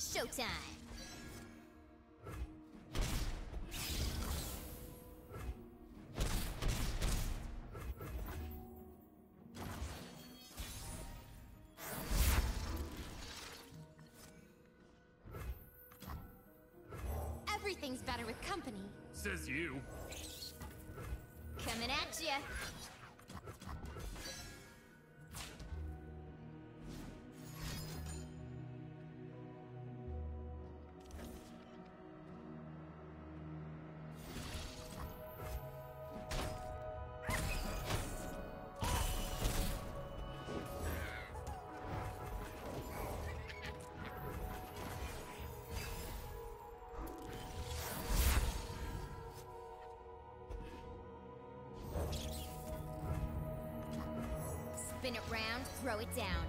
Showtime! Everything's better with company. Says you. Coming at ya! Spin it round, throw it down.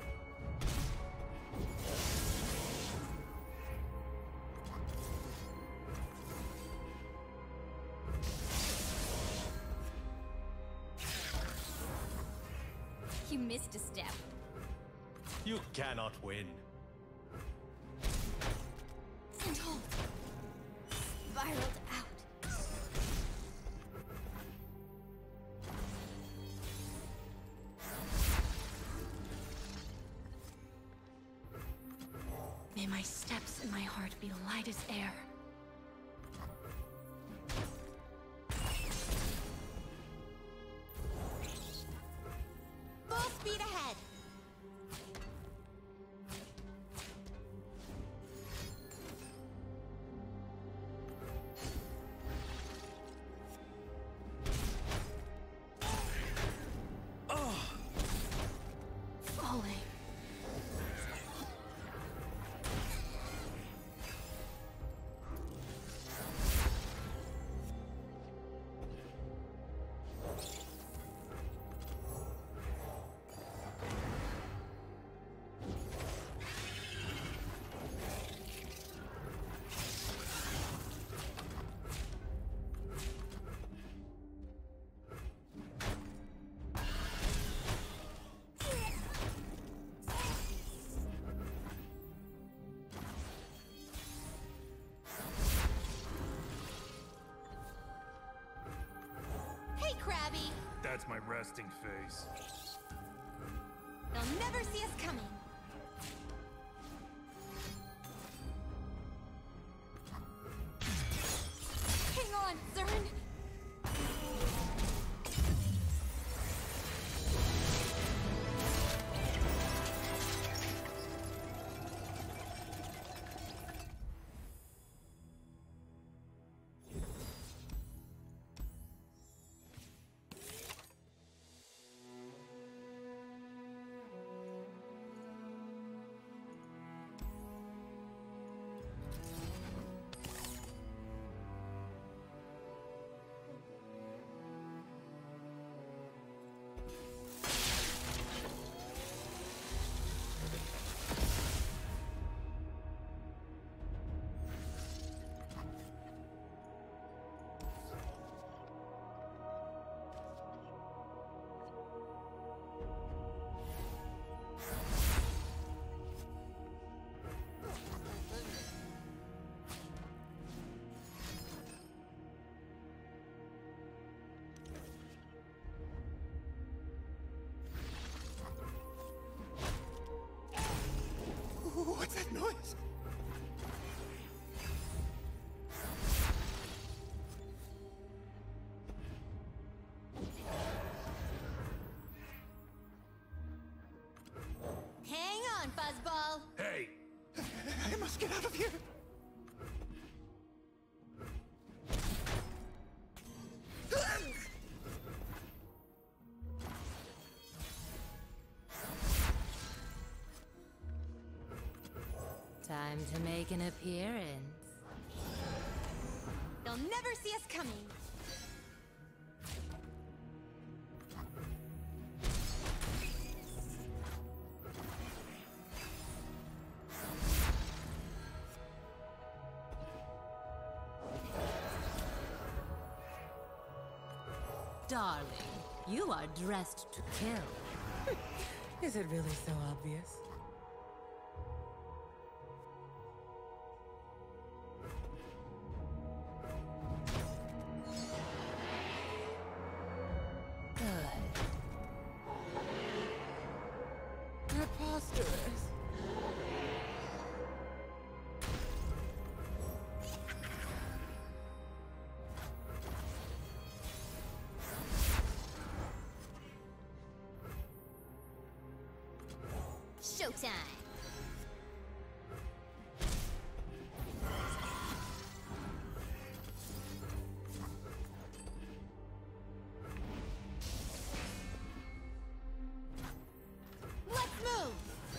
You missed a step. You cannot win. And hold. Spiraled out. May my steps and my heart be light as air. Full speed ahead. Falling. Hey, Krabby! That's my resting face. They'll never see us coming. Hang on, Zern! What's that noise? Hang on, Fuzzball! Hey! I must get out of here. Time to make an appearance. They'll never see us coming. Darling, you are dressed to kill. Is it really so obvious? Showtime! Let's move!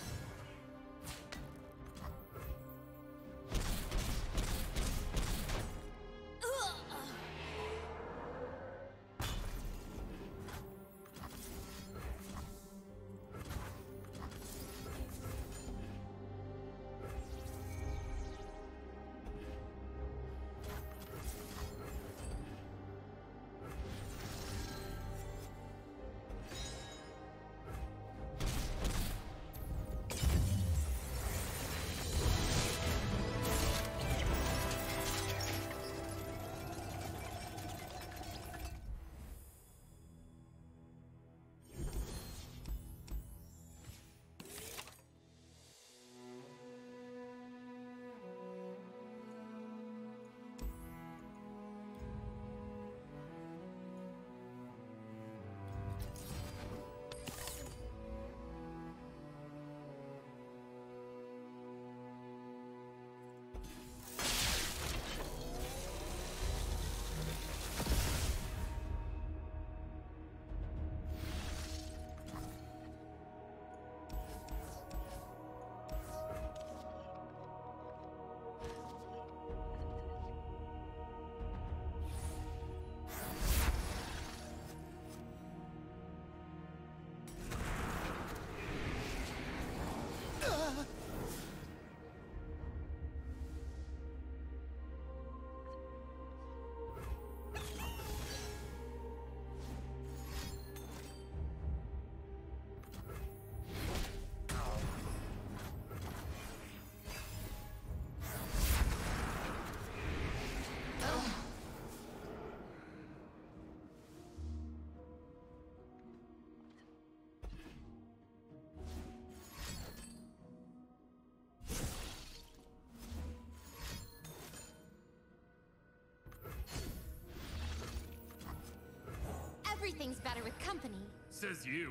Everything's better with company. Says you.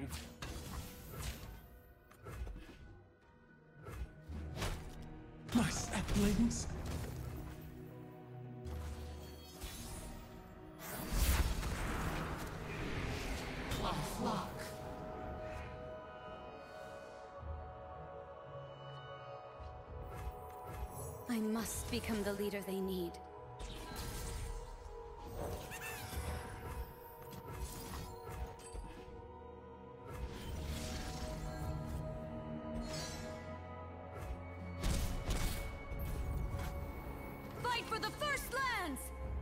My saplings. Flock. I must become the leader they need. Fight for the First Lands!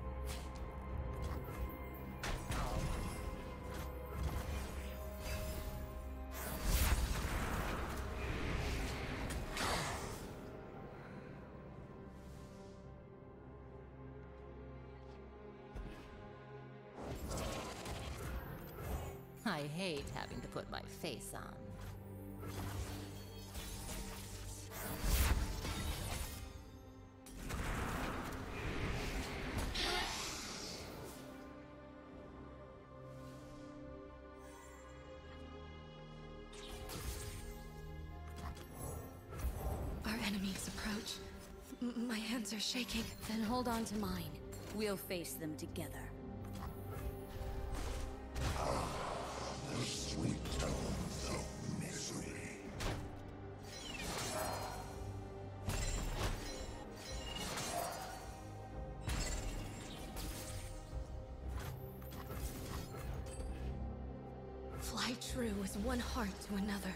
I hate having to put my face on. Our enemies approach. My hands are shaking. Then hold on to mine. We'll face them together. Sweet tones of misery. Fly true as one heart to another.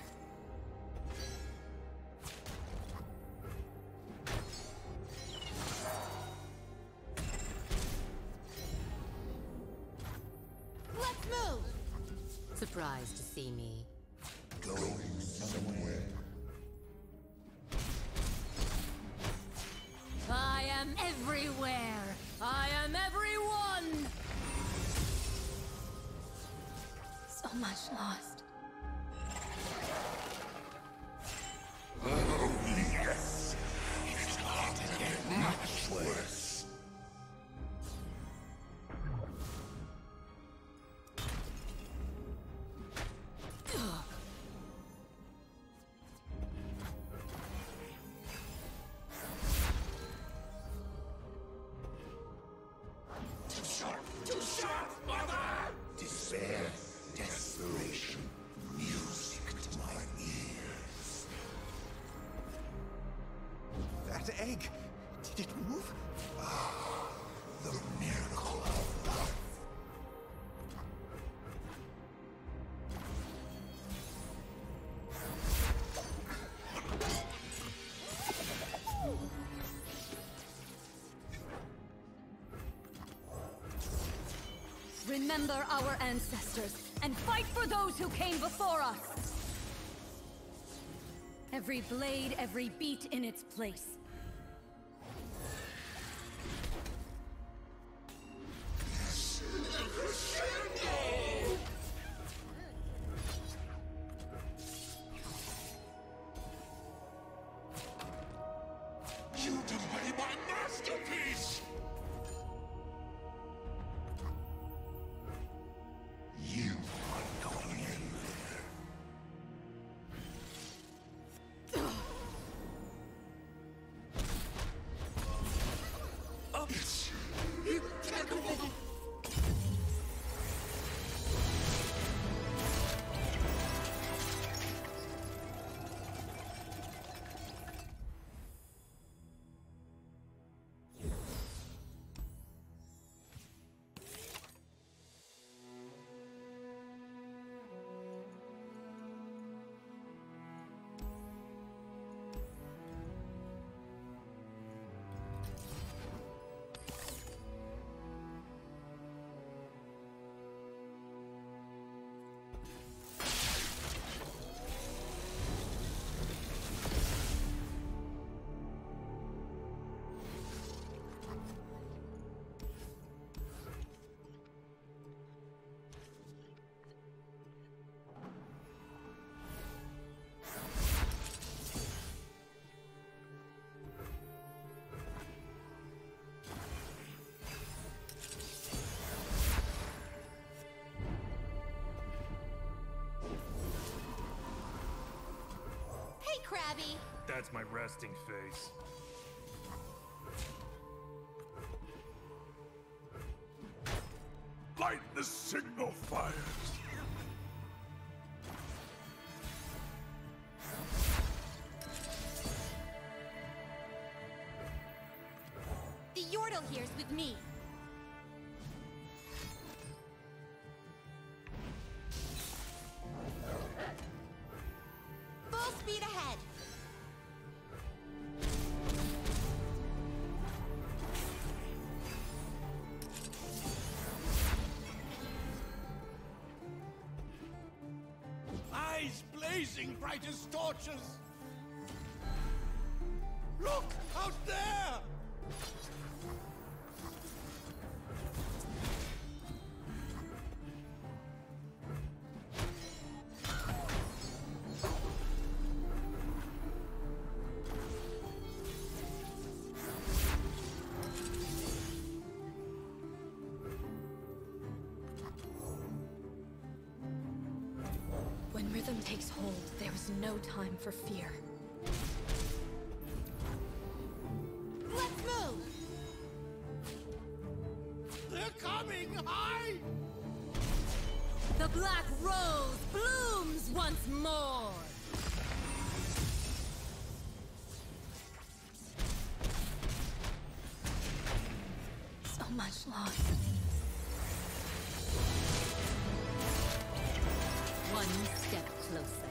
Let's move! Surprised to see me. Going somewhere. I am everywhere! I am everyone! So much lost. Oh, yes. It's hard to get much worse. the egg. Did it move? The miracle of life. Remember our ancestors, and fight for those who came before us! Every blade, every beat in its place. You delay my masterpiece! You are going in there. It's impeccable! Hey, Krabby! That's my resting face. Light the signal fires! The Yordle here's with me. Full speed ahead. Eyes blazing bright as torches! Look! Out there! When rhythm takes hold, there is no time for fear. Let's move! They're coming! Hide! The black rose blooms once more! So much loss. One step closer.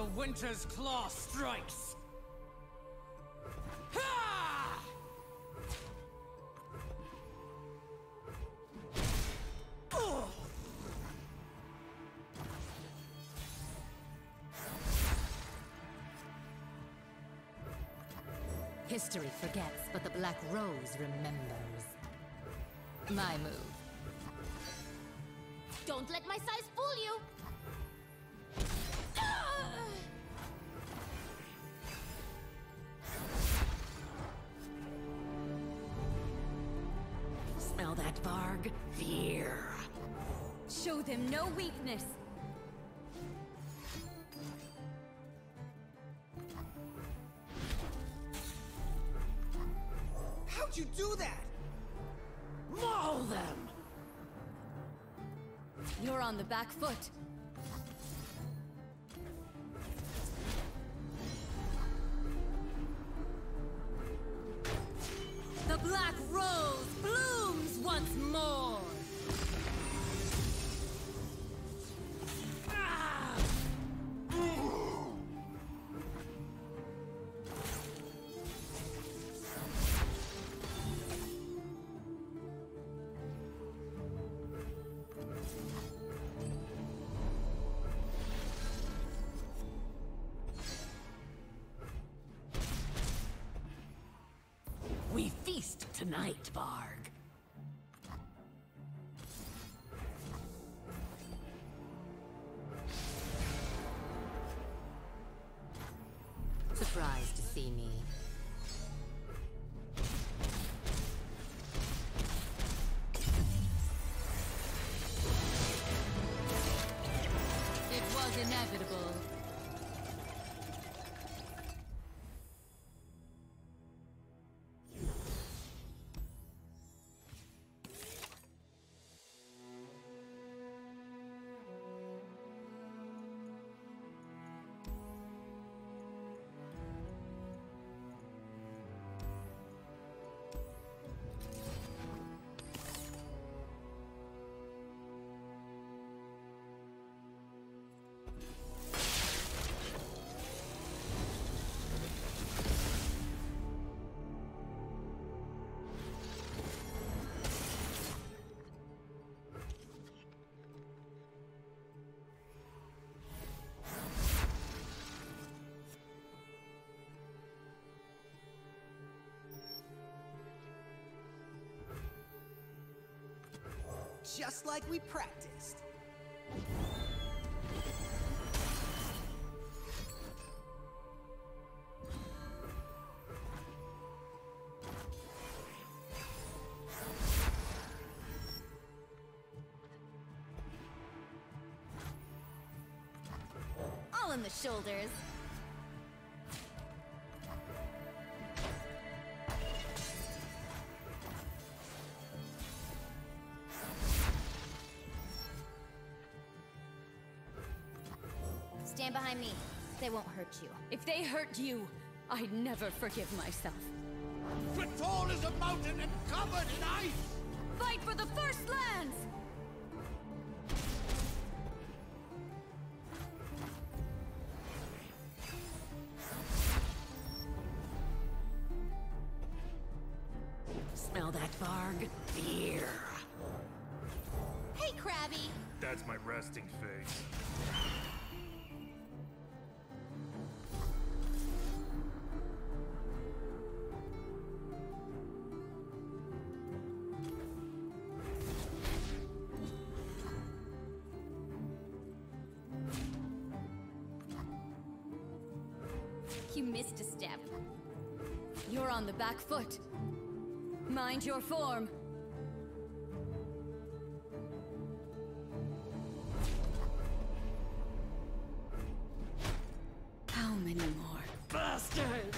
The Winter's Claw strikes! Ha! Oh. History forgets, but the Black Rose remembers. My move. Don't let my size fool you! Smell that, Varg? Fear. Show them no weakness. How'd you do that? Maul them! You're on the back foot. The Black Rose blooms once more! Ah! We feast tonight, Varg. Surprised to see me. It was inevitable. Just like we practiced. All on the shoulders. Stand behind me. They won't hurt you. If they hurt you, I'd never forgive myself. We're tall as a mountain and covered in ice! Fight for the First Lands! Smell that, Varg? Fear. Hey, Krabby! That's my resting face. You missed a step. You're on the back foot. Mind your form. How many more? Bastards!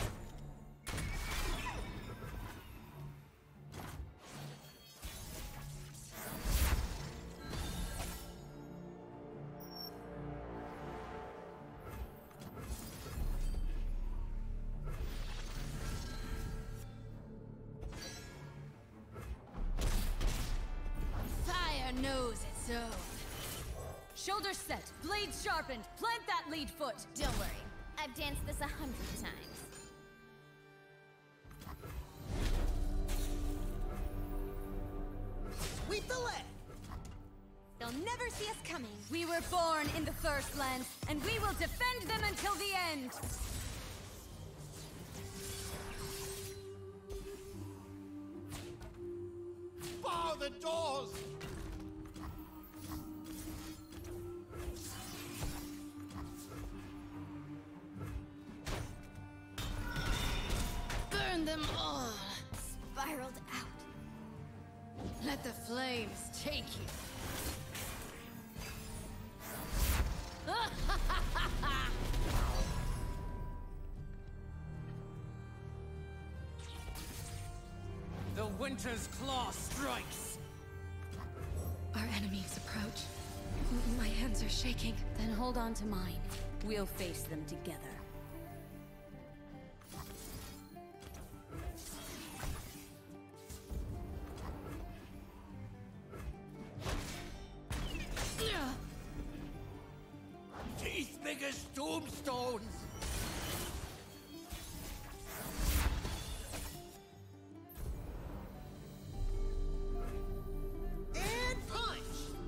Fire knows its own. Show Shoulders set, blades sharpened, plant that lead foot! Don't worry. I've danced this 100 times. Sweep the leg! They'll never see us coming. We were born in the First Lands, and we will defend them until the end! Bar the doors! Burn them all! Spiraled out. Let the flames take you! The Winter's Claw strikes! Our enemies approach. My hands are shaking. Then hold on to mine. We'll face them together. Teeth big as tombstones! And punch!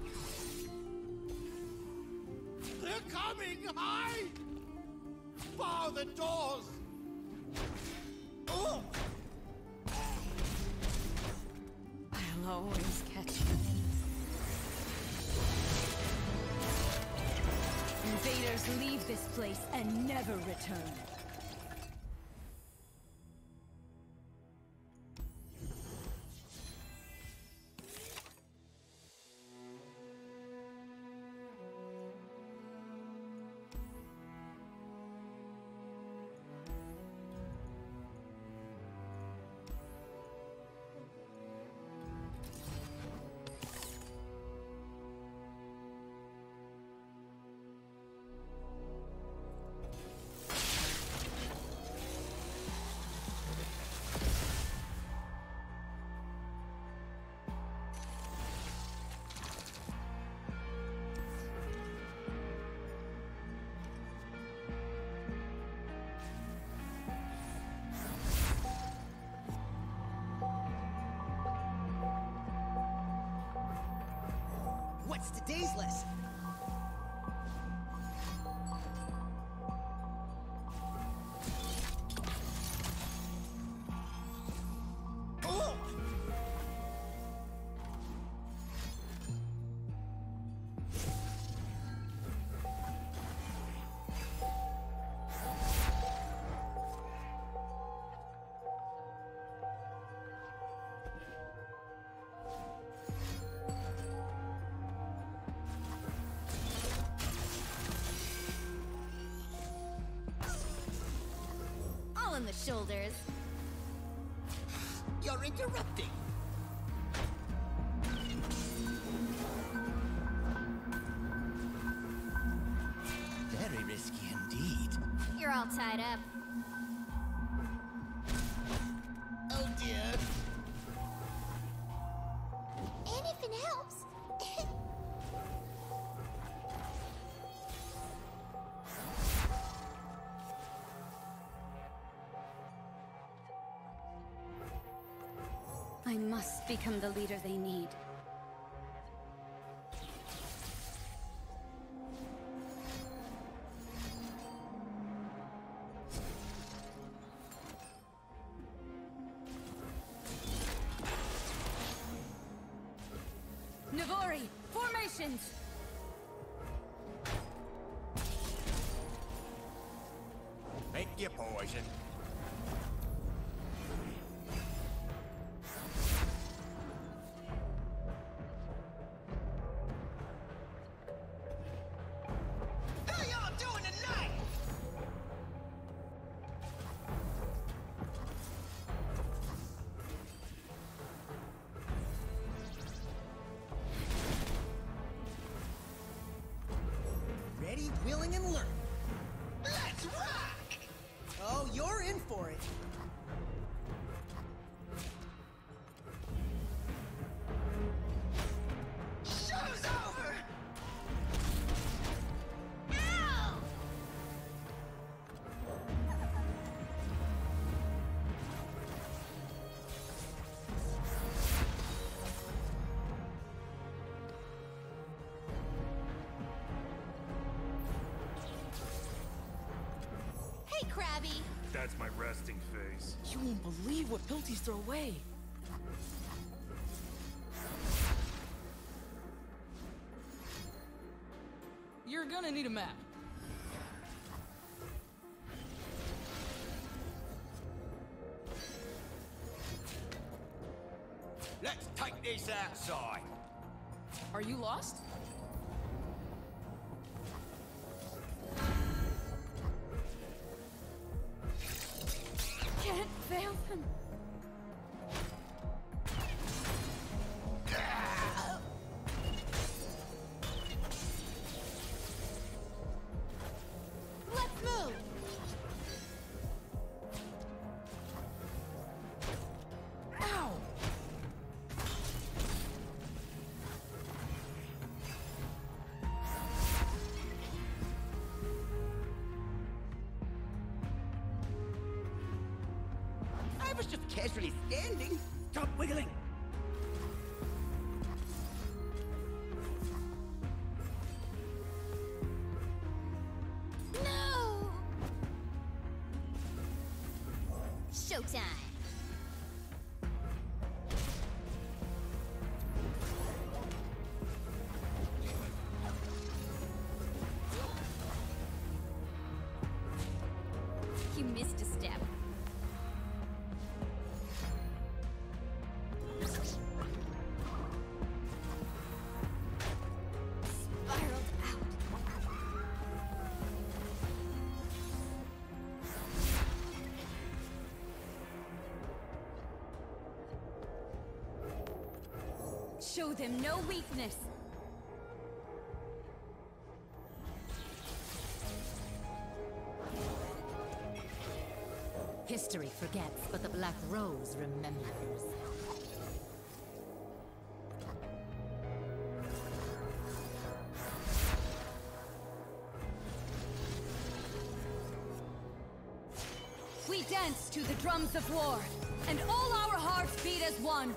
They're coming! Hide! Bar the doors! Oh! I'll always catch you. Invaders leave this place and never return. What's today's lesson? Oh! All on the shoulders. You're interrupting! Very risky indeed. You're all tied up. Oh dear. Anything helps. I must become the leader they need. Navori, formations! Make your poison. How y'all doing tonight? Ready, willing, and learning. Let's rock! Oh, you're in for it. Show's over! crabby. That's my resting face. You won't believe what Pilties throw away. You're gonna need a map. Let's take this outside. Are you lost? Can't fail them. Let's move. Ow! I was just casually standing. Stop wiggling. No! Showtime. You missed a step. Spiraled out. Show them no weakness. History forgets, but the Black Rose remembers. We dance to the drums of war, and all our hearts beat as one.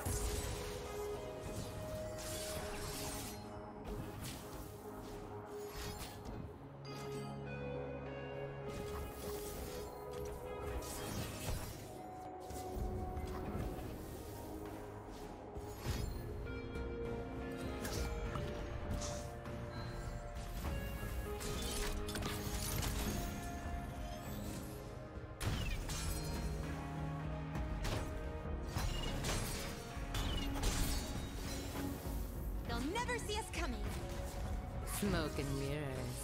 They'll never see us coming. Smoke and mirrors.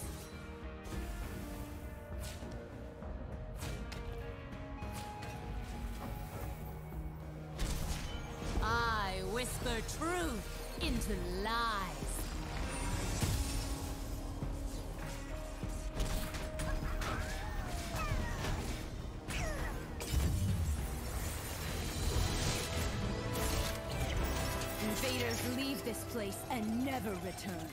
I whisper truth into lies. Invaders leave this place and never return.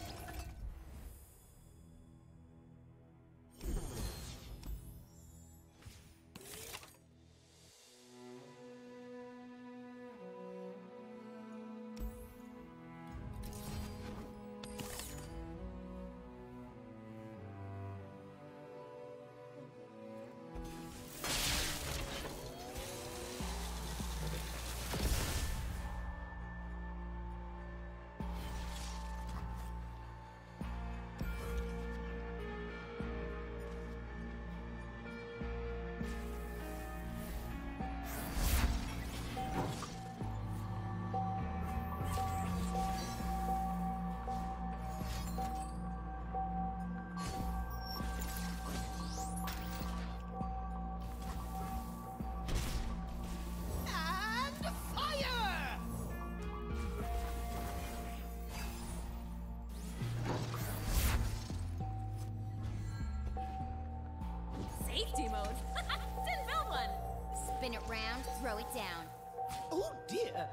Safety mode? Didn't build one! Spin it round, throw it down. Oh dear.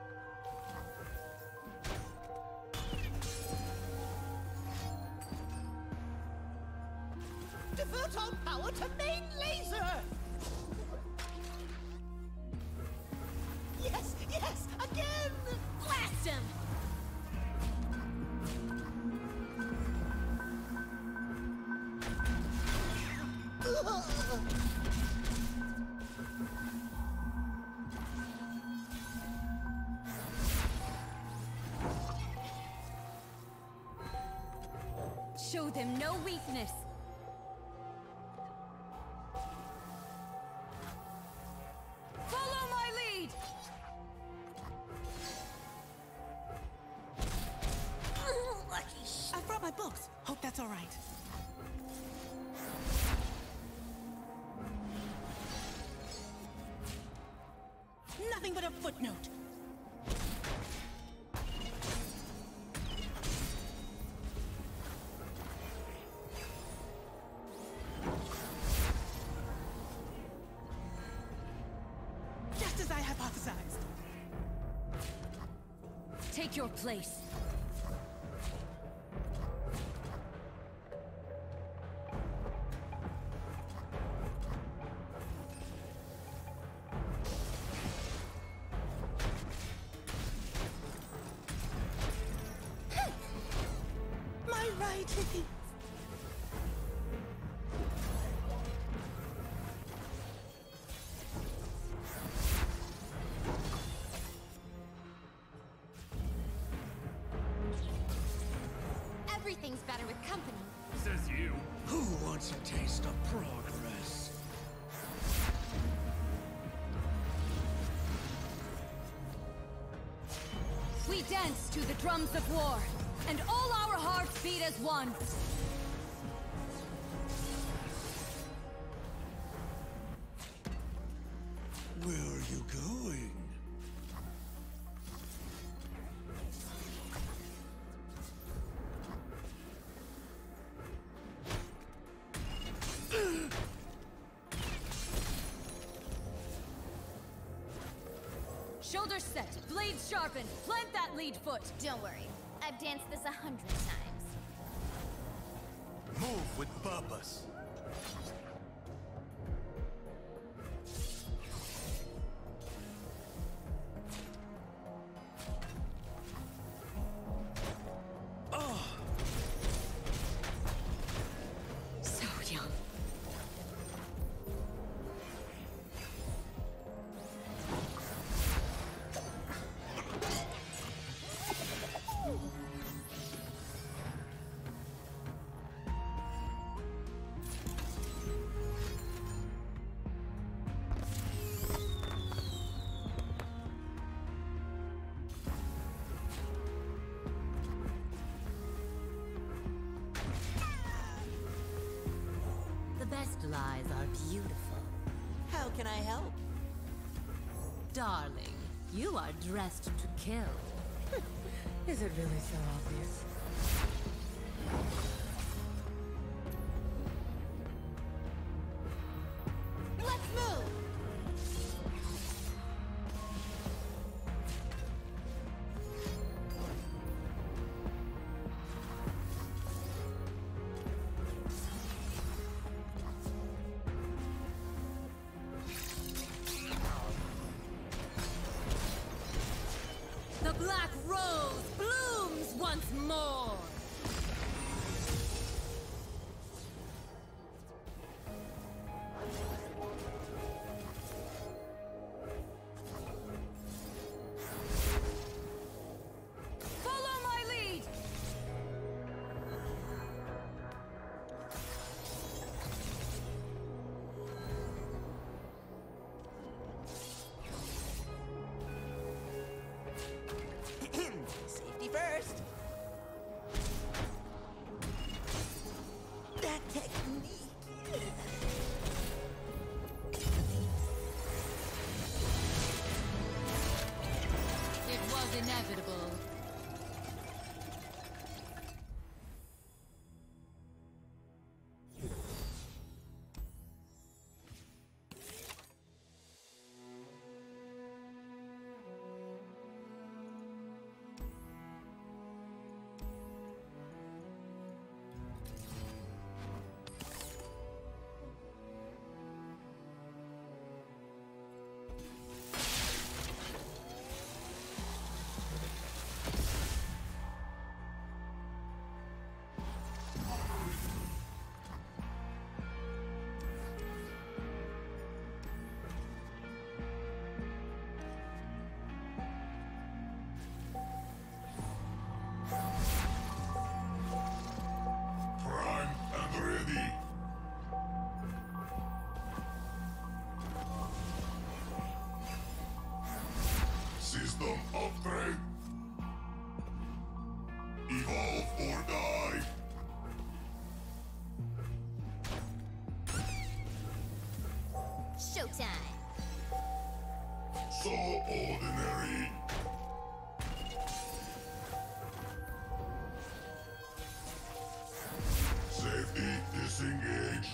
Divert our power to main laser! Yes, yes, again! Blast him! Ugh. Show them no weakness. Follow my lead! I brought my books. Hope that's all right. Nothing but a footnote. Just as I hypothesized. Take your place. My right. Everything's better with company. Says you. Who wants a taste of progress? We dance to the drums of war, and all our hearts beat as one. Where are you going? Shoulders set, blades sharpened, plant that lead foot. Don't worry. I've danced this 100 times. Move with purpose. So young. The best lies are beautiful. How can I help? Darling, you are dressed to kill. Is it really so obvious? Let's move! The black rose blooms once more! Follow my lead! Safety first. That technique. It was inevitable. System upgrade. Evolve or die. Showtime. So ordinary. Safety disengaged.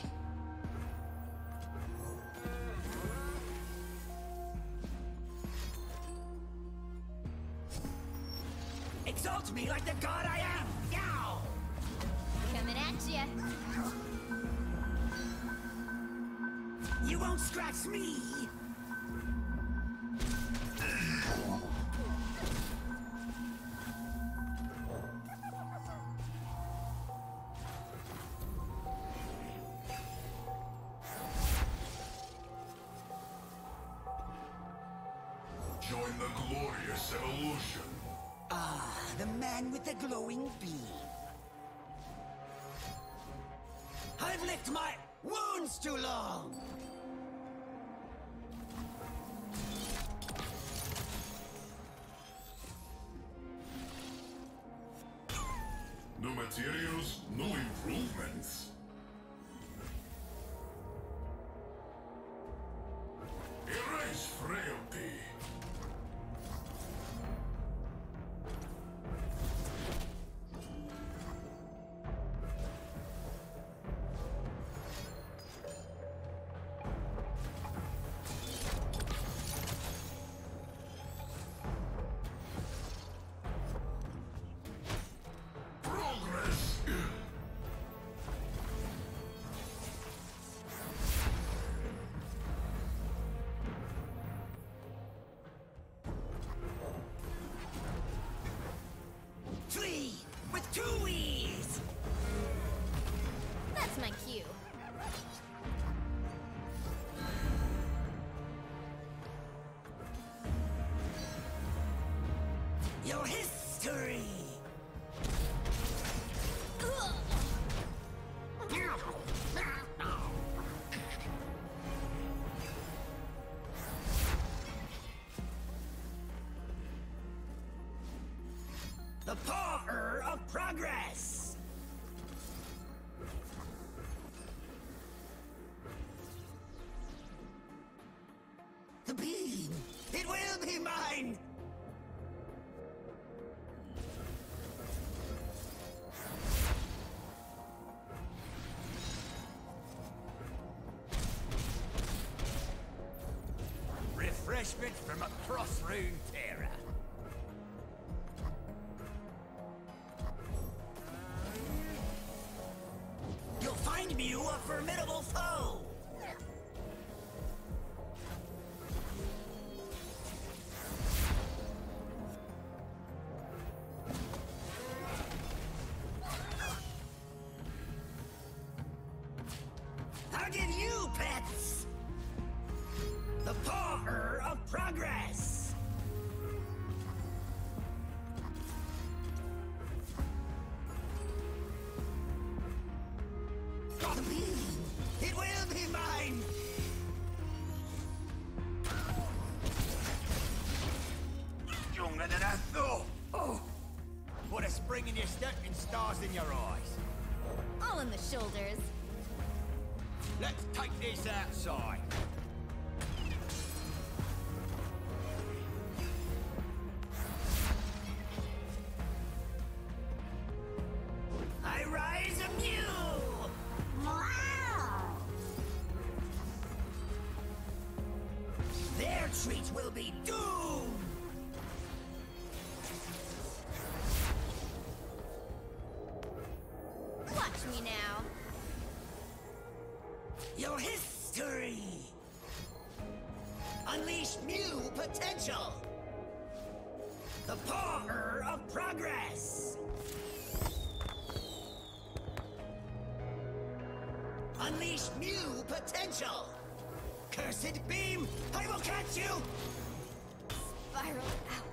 Exalt me like the god I am! Yow! Coming at ya. You won't scratch me! Join the glorious evolution. Ah, the man with the glowing beam. I've licked my wounds too long! New materials, new improvements. Erase frailty. Progress. Flee with two E's! That's my cue. Your history! The power of progress! The beam! It will be mine! Refreshment from a cross-rune terror. You'll find Mew a formidable foe! I'll give you pets! The power of progress! The beam! It will be mine! Younger than I thought! Oh! What a spring in your step and stars in your eyes! All in the shoulders. Let's take this outside! I rise anew! Their treat will be doom! Watch me now. Your history! Unleash new potential! The power of progress! Unleash new potential! Cursed beam, I will catch you! Spiral out.